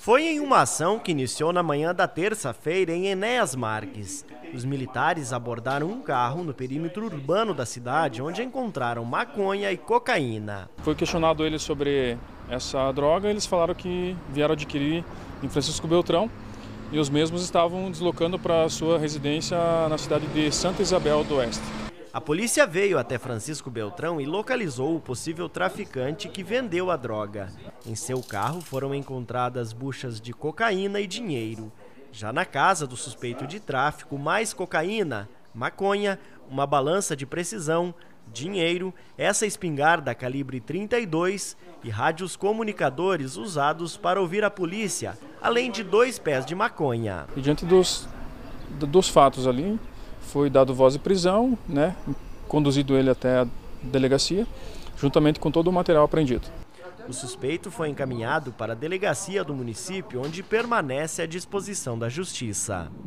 Foi em uma ação que iniciou na manhã da terça-feira em Enéas Marques. Os militares abordaram um carro no perímetro urbano da cidade, onde encontraram maconha e cocaína. Foi questionado eles sobre essa droga, eles falaram que vieram adquirir em Francisco Beltrão e os mesmos estavam deslocando para sua residência na cidade de Santa Isabel do Oeste. A polícia veio até Francisco Beltrão e localizou o possível traficante que vendeu a droga. Em seu carro foram encontradas buchas de cocaína e dinheiro. Já na casa do suspeito de tráfico, mais cocaína, maconha, uma balança de precisão, dinheiro, essa espingarda calibre 32 e rádios comunicadores usados para ouvir a polícia, além de 2 pés de maconha. E diante dos fatos ali, foi dado voz de prisão, conduzido ele até a delegacia, juntamente com todo o material apreendido. O suspeito foi encaminhado para a delegacia do município, onde permanece à disposição da justiça.